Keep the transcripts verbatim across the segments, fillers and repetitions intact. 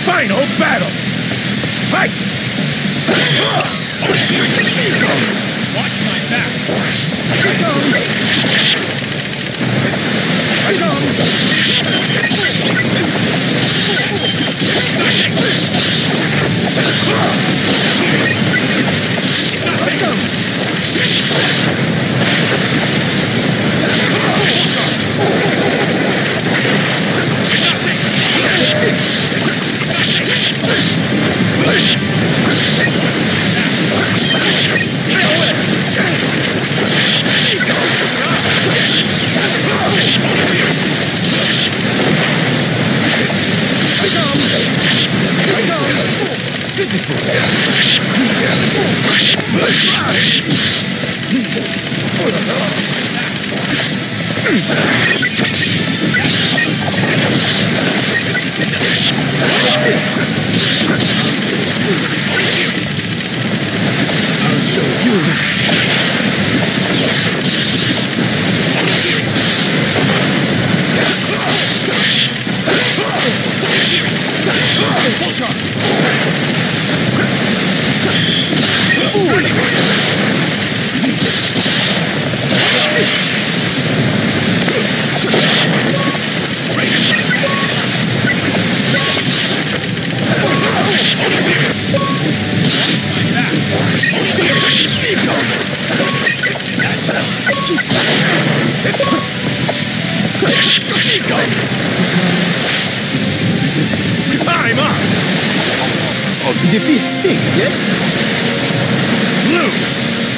Final battle! Fight! Watch my back! I come! I come! I come! Time up! Oh, defeat stings, yes? Blue!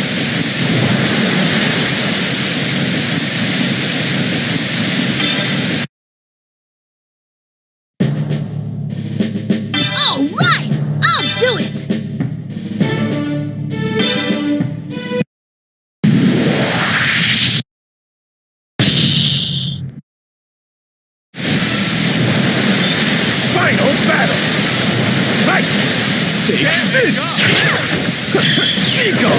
Take this! Ego!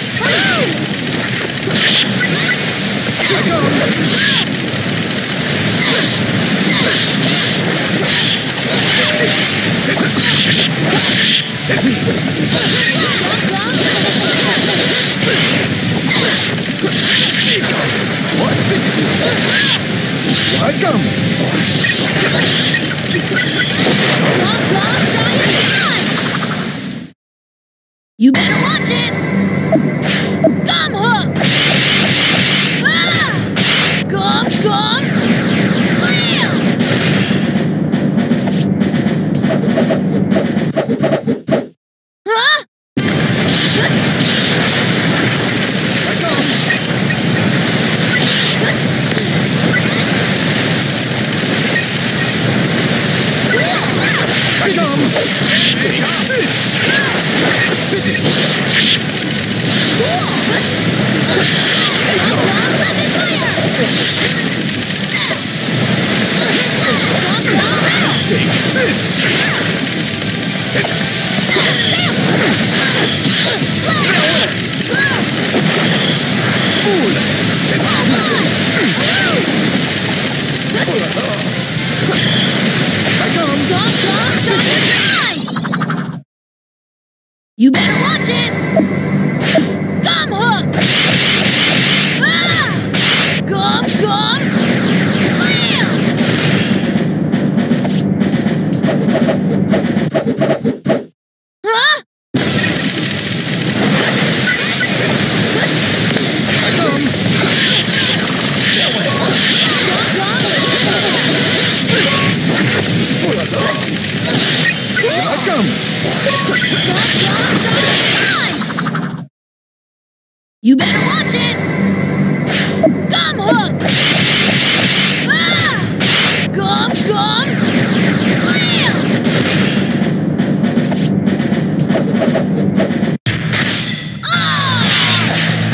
What? Welcome! You better watch it! Gum hook! Ah! Gum, gum! Bam! Huh? I come! I come! Take this! Take this! I come! You better watch it! Gum hook! Ah! Gum, gum! Bam! Huh? I come! I come! You better watch it! Gum hook! Ah! Gum, gum! Bam! Ah!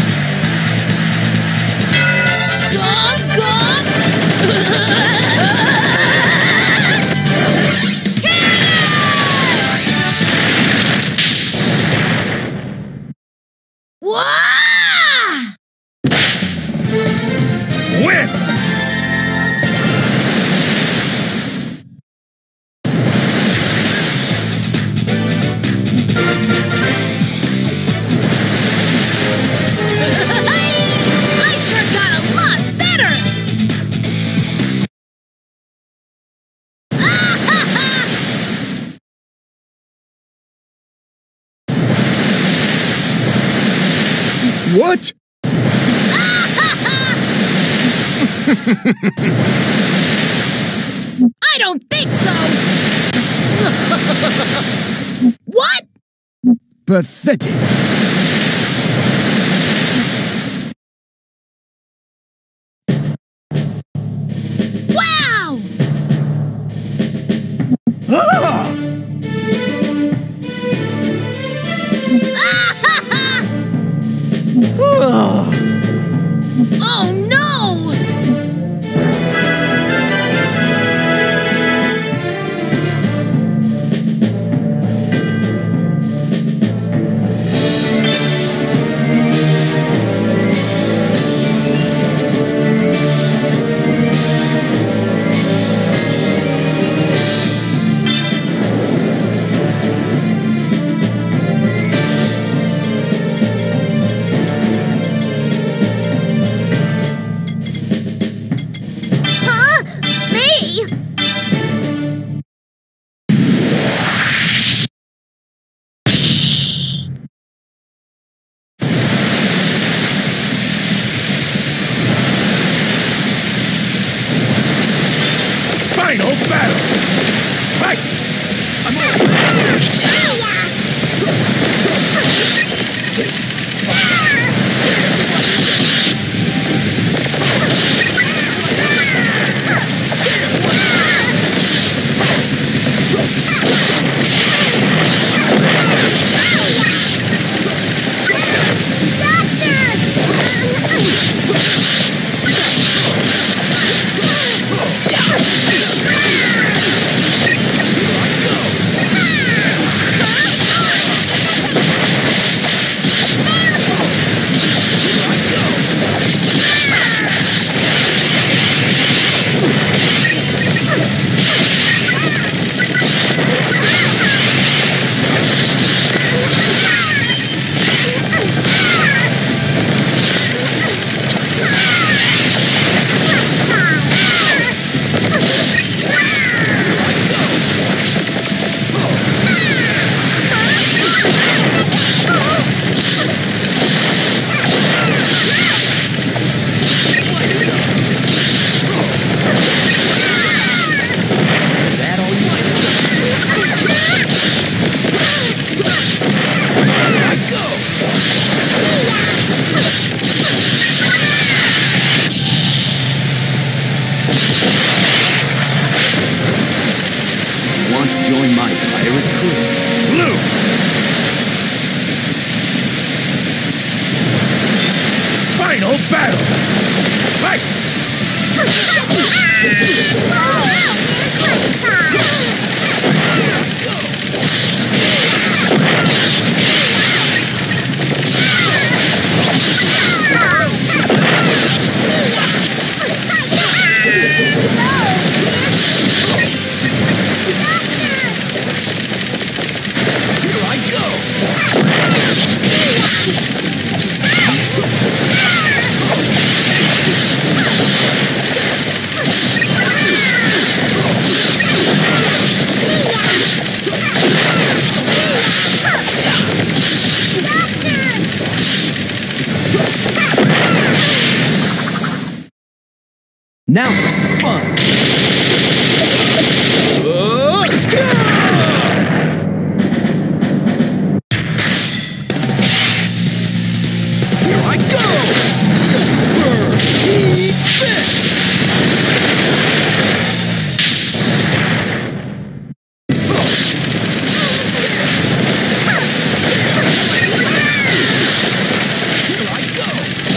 Gum, gum! Wah! Win! What? I don't think so! What? Pathetic. Wow! Ah! Ah! Oh no! Huh? Me? Final battle! Fight! Want to join my pirate crew? Blue! Final battle! Fight! Here I go! Now for some fun! Uh, Here I go! Eat this! Here I go!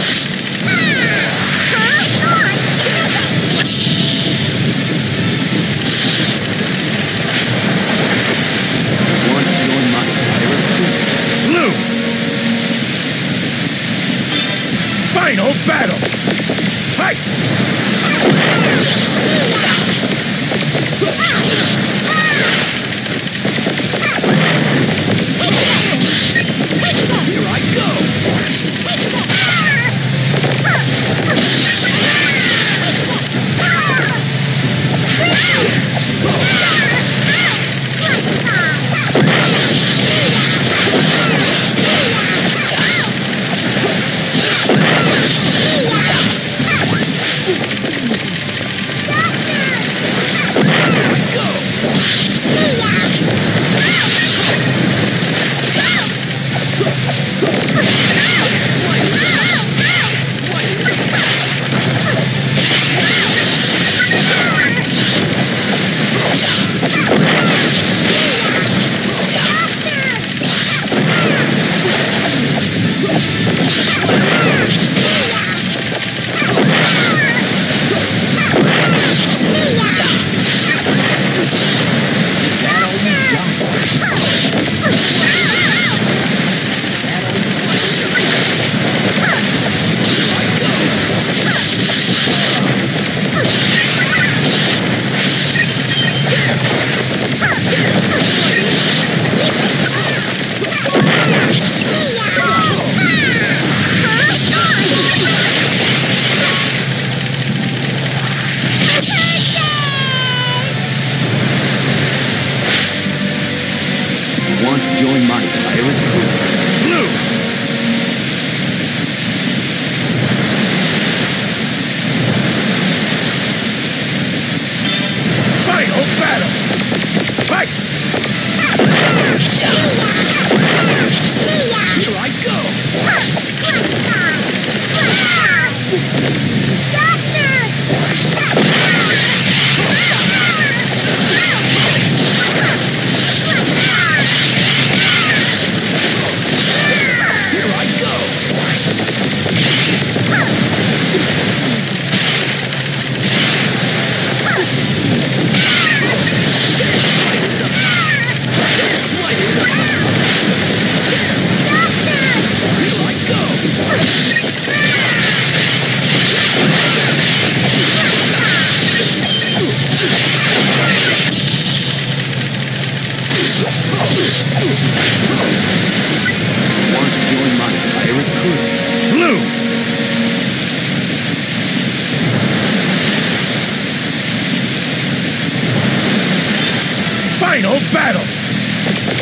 Want to join my pirate crew? Blue! Final battle! Fight! Here I go!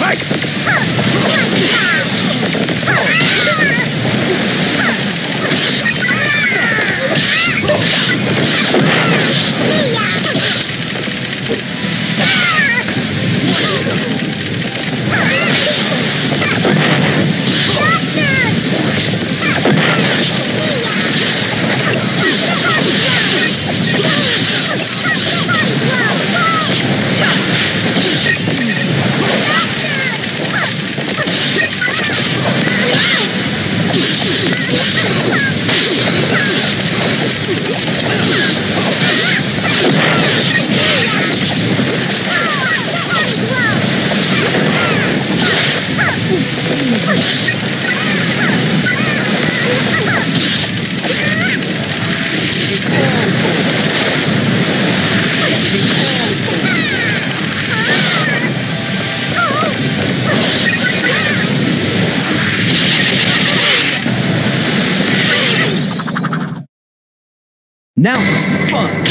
Now for some fun!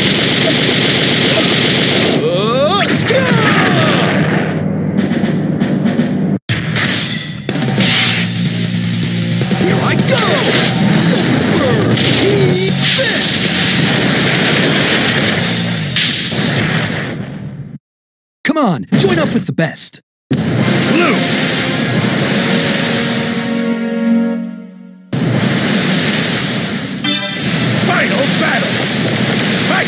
Uh, Here I go! Eat this! Come on, join up with the best! Blue! Final battle! Fight!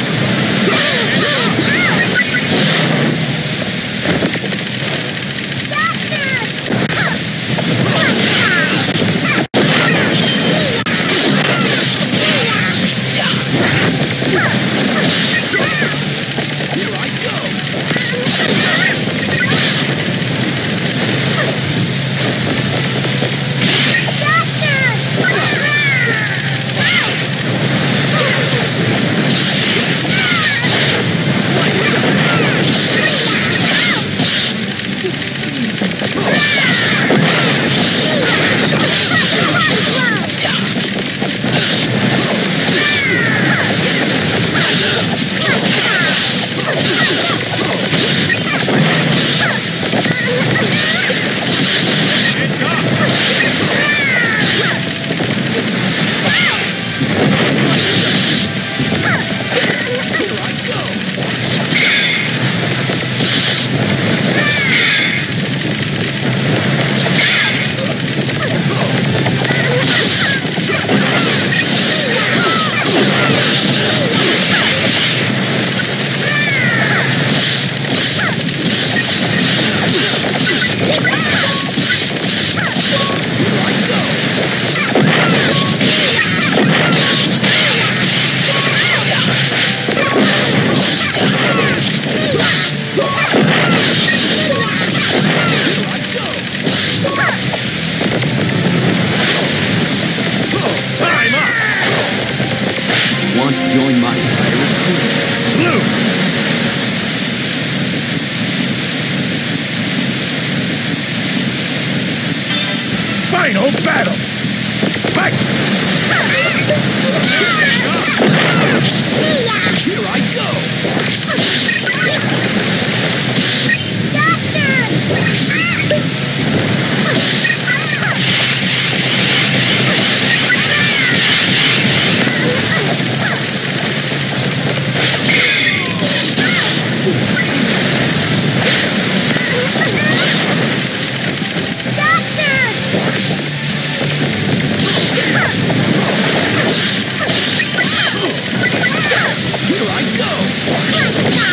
Want to join my pirate crew? Blue! Final battle! Fight! Here I go! Here I go!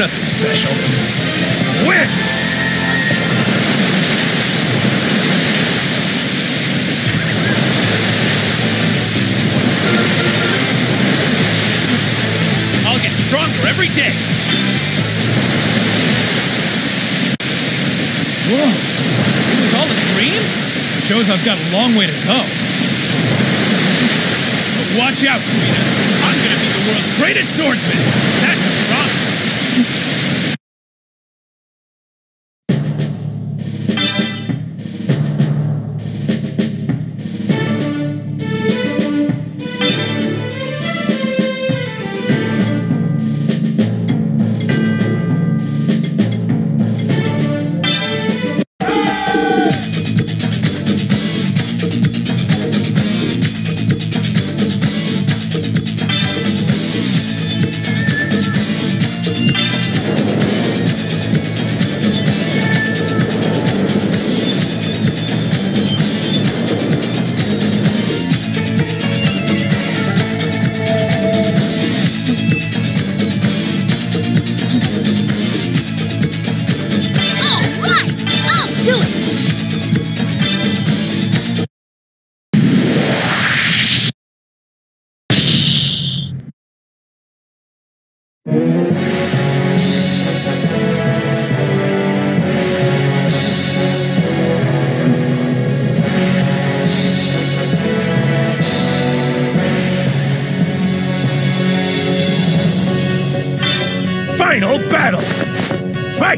Nothing special. Win! I'll get stronger every day. Whoa! It was all a dream? Shows I've got a long way to go. But watch out, Karina. I'm gonna be the world's greatest swordsman. That's a promise. Final battle! Fight!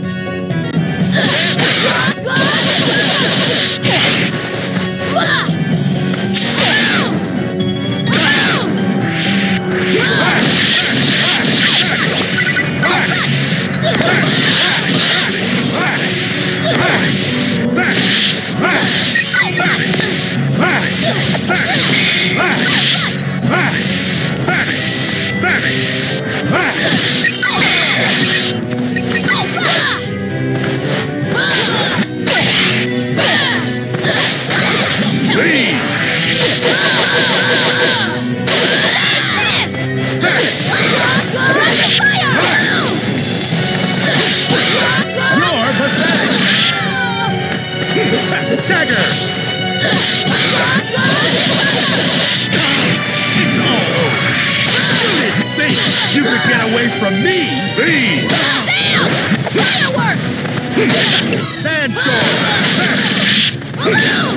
From me, please! Damn! Fireworks! Sandstorm! Balloon!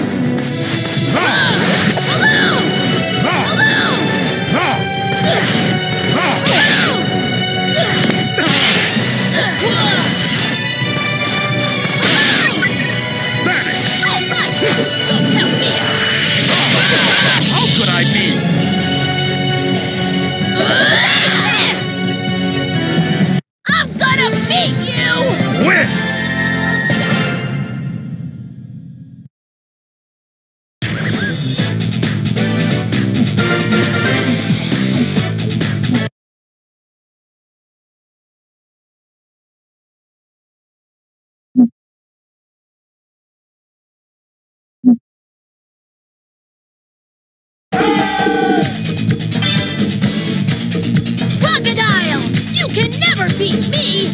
Balloon! Don't count me out! How could I be? Beat you! Win! Crocodile! You can never beat me!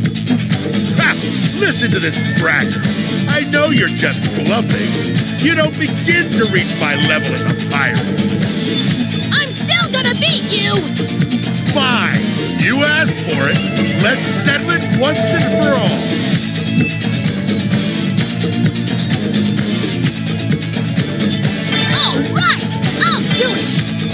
Listen to this bragger. I know you're just bluffing. You don't begin to reach my level as a pirate. I'm still gonna beat you! Fine. You asked for it. Let's settle it once and for all. All right! I'll do it!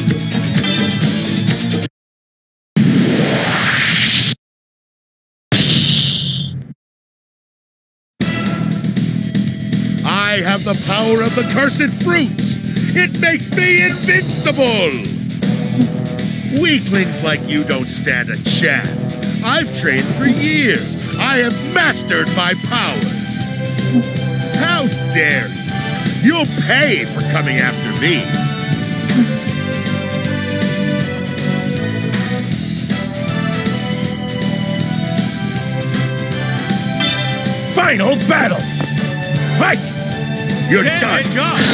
I have the power of the cursed fruit. It makes me invincible. Weaklings like you don't stand a chance. I've trained for years. I have mastered my power. How dare you? You'll pay for coming after me. Final battle! Fight! You're Damn, done! good job.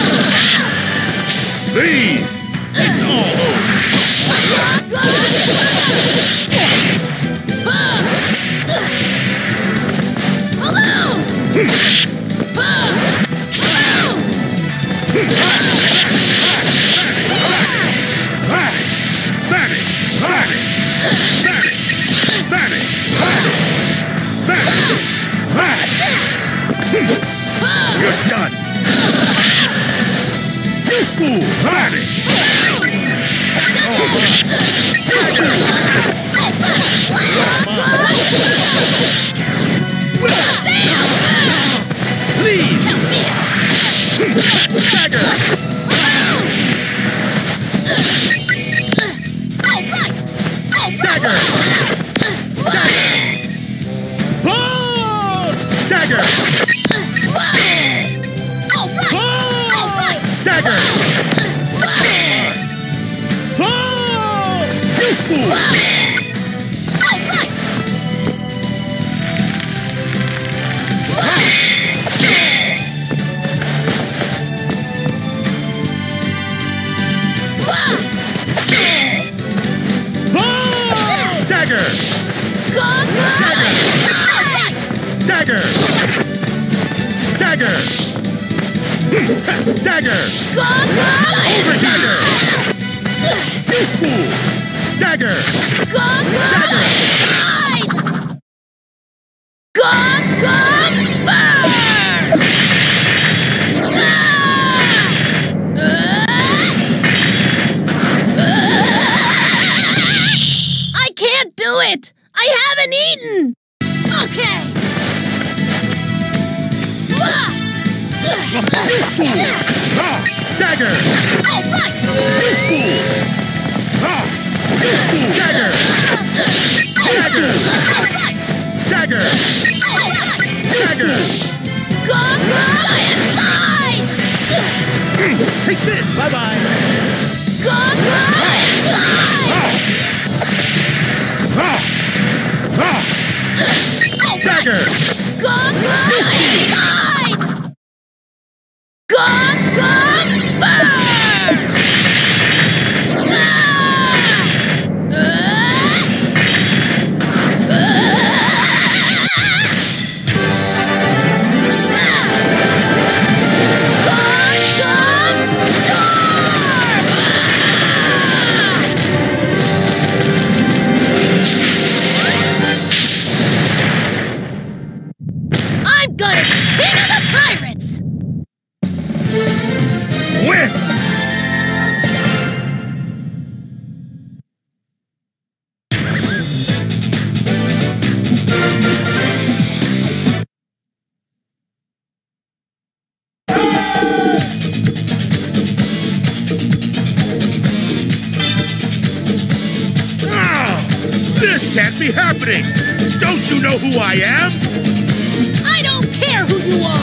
Leave! It's all over! You're done! You fool! Vanish! Leave! Dagger! Dagger! Dagger! Oh! Dagger! Dagger! Oh! You fool! Dagger! Dagger! Dagger! Dagger! Over dagger! You fool! Dagger! Dagger! Gum, gum, burn! I can't do it! I haven't eaten! Okay! You fool! Ah! Dagger! All right! You fool! Ah! You fool! Dagger! Dagger! Dagger! Dagger! Gum, gum, inside! Take this! Bye-bye! Gum, gum, inside! Ah! Ah! Dagger! Gum, gum, inside! Gum, gum, burn! Ah! Uh! Uh! Gum, gum, storm! I'm gonna be king of the pirates! Win! Ah! This can't be happening! Don't you know who I am? I don't care who you are!